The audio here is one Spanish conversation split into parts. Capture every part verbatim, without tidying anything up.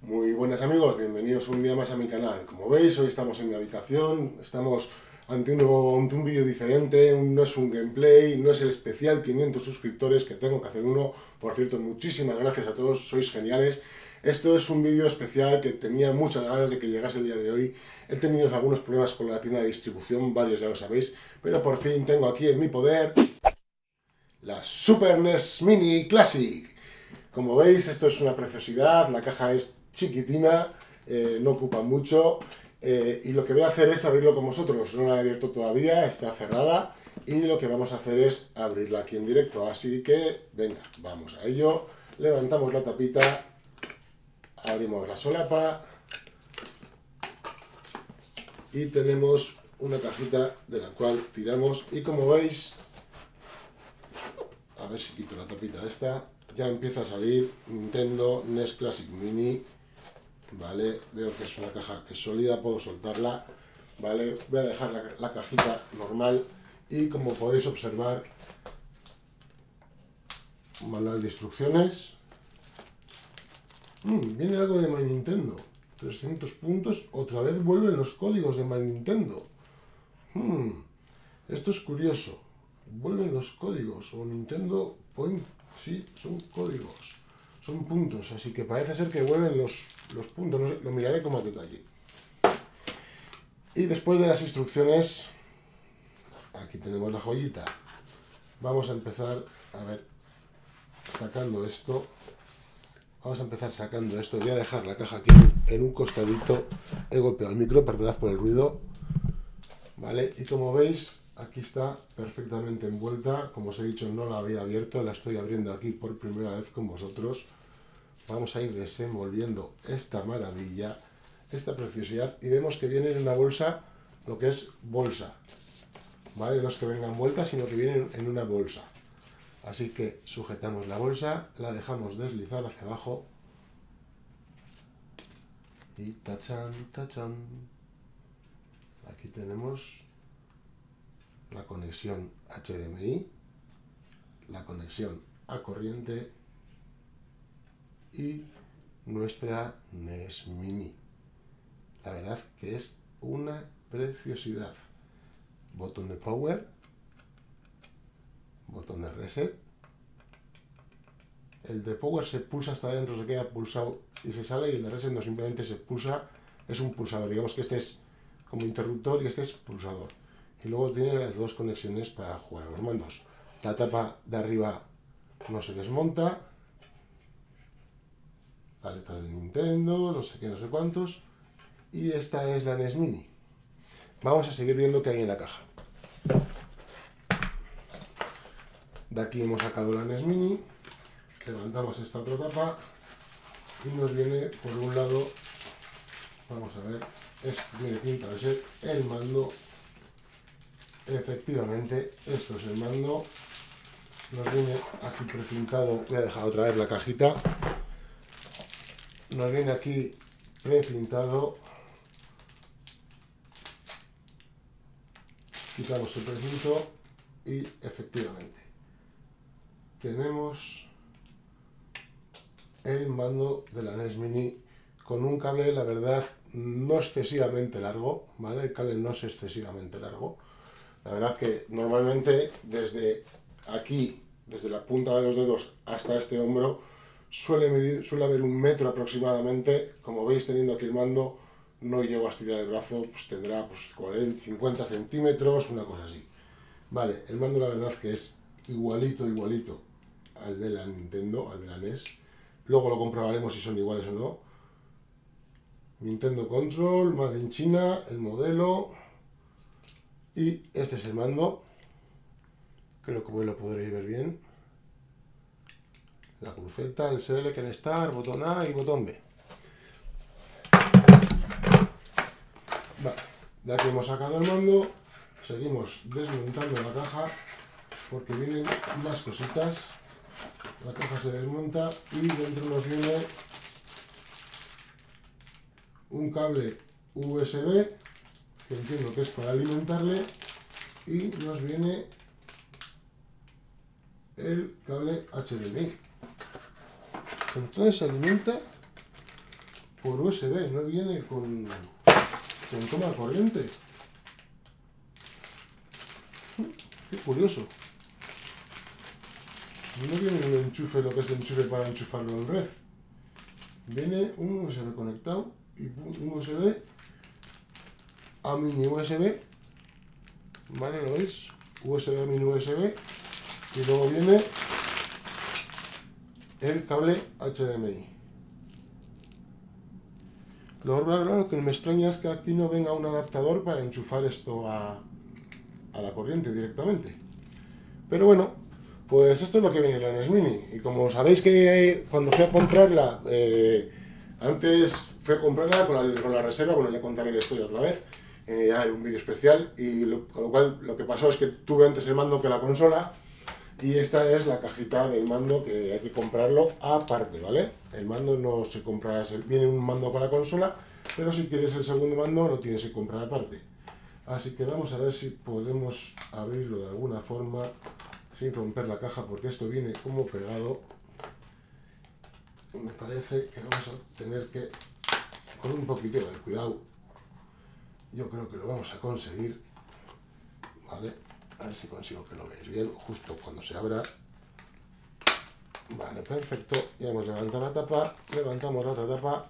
Muy buenas amigos, bienvenidos un día más a mi canal. Como veis, hoy estamos en mi habitación, estamos ante un, nuevo, ante un vídeo diferente, un, no es un gameplay, no es el especial quinientos suscriptores, que tengo que hacer uno. Por cierto, muchísimas gracias a todos, sois geniales. Esto es un vídeo especial que tenía muchas ganas de que llegase el día de hoy. He tenido algunos problemas con la tienda de distribución, varios ya lo sabéis, pero por fin tengo aquí en mi poder la Super N E S Mini Classic. Como veis, esto es una preciosidad, la caja es chiquitina, eh, no ocupa mucho, eh, y lo que voy a hacer es abrirlo con vosotros. No la he abierto todavía, está cerrada, y lo que vamos a hacer es abrirla aquí en directo. Así que, venga, vamos a ello. Levantamos la tapita, abrimos la solapa, y tenemos una cajita de la cual tiramos, y como veis, a ver si quito la tapita esta, ya empieza a salir Nintendo N E S Classic Mini, ¿vale? Veo que es una caja que es sólida, puedo soltarla, ¿vale? Voy a dejar la, la cajita normal y como podéis observar, manual de instrucciones. Mm, viene algo de My Nintendo, trescientos puntos, otra vez vuelven los códigos de My Nintendo. Mm, esto es curioso, vuelven los códigos, o Nintendo Point, sí, son códigos. Son puntos, así que parece ser que vuelven los, los puntos, no sé, lo miraré con más detalle. Y después de las instrucciones, aquí tenemos la joyita. Vamos a empezar, a ver, sacando esto. Vamos a empezar sacando esto. Voy a dejar la caja aquí en un costadito. He golpeado el micro, perdonad por el ruido. Vale, y como veis, aquí está perfectamente envuelta. Como os he dicho, no la había abierto, la estoy abriendo aquí por primera vez con vosotros. Vamos a ir desenvolviendo esta maravilla, esta preciosidad, y vemos que viene en una bolsa, lo que es bolsa, ¿vale? No es que venga envuelta, sino que viene en una bolsa. Así que sujetamos la bolsa, la dejamos deslizar hacia abajo y tachan, tachan. Aquí tenemos la conexión H D M I, la conexión a corriente y nuestra N E S Mini. La verdad que es una preciosidad. Botón de power, botón de reset. El de power se pulsa hasta adentro, se queda pulsado y se sale, y el de reset no, simplemente se pulsa, es un pulsador. Digamos que este es como interruptor y este es pulsador. Y luego tiene las dos conexiones para jugar a los mandos. La tapa de arriba no se desmonta. La letra de Nintendo, no sé qué, no sé cuántos. Y esta es la N E S Mini. Vamos a seguir viendo qué hay en la caja. De aquí hemos sacado la N E S Mini. Levantamos esta otra tapa y nos viene por un lado, vamos a ver, esto tiene pinta de ser el mando. Efectivamente, esto es el mando. Nos viene aquí precintado. Voy a dejar otra vez la cajita. Nos viene aquí precintado. Quitamos el precinto y efectivamente tenemos el mando de la N E S Mini con un cable, la verdad, no excesivamente largo, ¿vale? El cable no es excesivamente largo. La verdad que normalmente desde aquí, desde la punta de los dedos hasta este hombro, suele, medir, suele haber un metro aproximadamente. Como veis, teniendo aquí el mando, no llego a estirar el brazo, pues tendrá pues cuarenta, cincuenta centímetros, una cosa así. Vale, el mando la verdad que es igualito, igualito al de la Nintendo, al de la N E S. Luego lo comprobaremos si son iguales o no. Nintendo Control, Made in China, el modelo. Y este es el mando. Creo que lo podréis ver bien. La cruceta, el Select and Start, botón A y botón B. Vale, de aquí hemos sacado el mando. Seguimos desmontando la caja porque vienen más cositas. La caja se desmonta y dentro nos viene un cable U S B, que entiendo que es para alimentarle, y nos viene el cable H D M I. Entonces se alimenta por U S B, no viene con, con toma corriente. Qué curioso. No viene un enchufe, lo que es el enchufe para enchufarlo en red. Viene un U S B conectado y un U S B a mini U S B. ¿Vale? ¿Lo veis? U S B a mini U S B. Y luego viene el cable H D M I. Lo raro, lo que me extraña es que aquí no venga un adaptador para enchufar esto a, a la corriente directamente. Pero bueno, pues esto es lo que viene en la N E S Mini. Y como sabéis que cuando fui a comprarla, eh, antes fui a comprarla con la, con la reserva, bueno, ya contaré la historia otra vez, eh, ya era un vídeo especial, y lo, con lo cual lo que pasó es que tuve antes el mando que la consola, y esta es la cajita del mando que hay que comprarlo aparte, ¿vale? El mando no se compra, viene un mando con la consola, pero si quieres el segundo mando lo tienes que comprar aparte. Así que vamos a ver si podemos abrirlo de alguna forma sin romper la caja, porque esto viene como pegado. Me parece que vamos a tener que, con un poquito de cuidado, yo creo que lo vamos a conseguir, ¿vale? A ver si consigo que lo veáis bien, justo cuando se abra. Vale, perfecto. Ya hemos levantado la tapa, levantamos la otra tapa,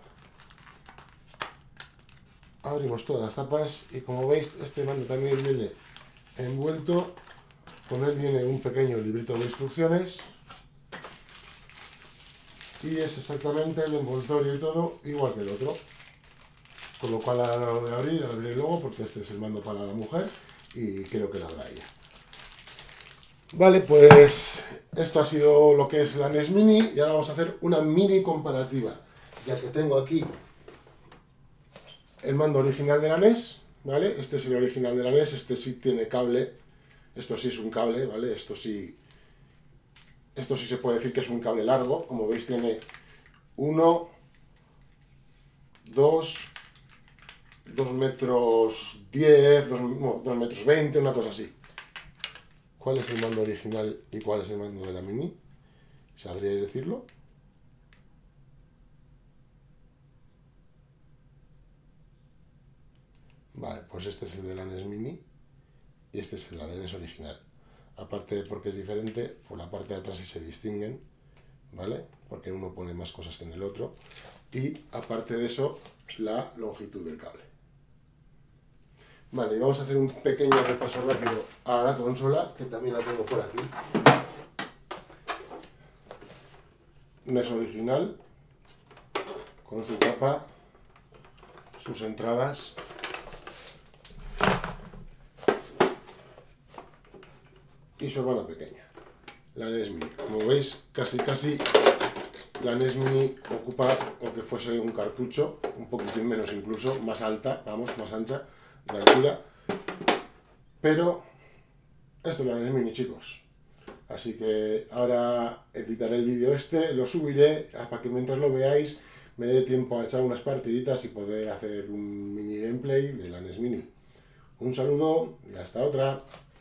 abrimos todas las tapas y como veis este mando también viene envuelto, con él viene un pequeño librito de instrucciones y es exactamente el envoltorio y todo igual que el otro, con lo cual a la hora de abrir, abriré luego porque este es el mando para la mujer y creo que la habrá ella. Vale, pues esto ha sido lo que es la N E S Mini y ahora vamos a hacer una mini comparativa, ya que tengo aquí el mando original de la N E S, ¿vale? Este es el original de la N E S, este sí tiene cable, esto sí es un cable, ¿vale? Esto sí, esto sí se puede decir que es un cable largo, como veis tiene uno, dos, dos metros diez, dos metros veinte, una cosa así. ¿Cuál es el mando original y cuál es el mando de la Mini? ¿Sabríais decirlo? Vale, pues este es el de la N E S Mini y este es el de la N E S original. Aparte de porque es diferente, por la parte de atrás sí se distinguen, ¿vale? Porque uno pone más cosas que en el otro. Y aparte de eso, la longitud del cable. Vale, y vamos a hacer un pequeño repaso rápido a la consola, que también la tengo por aquí. N E S original, con su tapa, sus entradas. Y su hermana pequeña, la N E S Mini. Como veis, casi casi la N E S Mini ocupa lo que fuese un cartucho, un poquitín menos incluso, más alta, vamos, más ancha de altura. Pero esto es la N E S Mini, chicos. Así que ahora editaré el vídeo este, lo subiré para que mientras lo veáis me dé tiempo a echar unas partiditas y poder hacer un mini gameplay de la N E S Mini. Un saludo y hasta otra.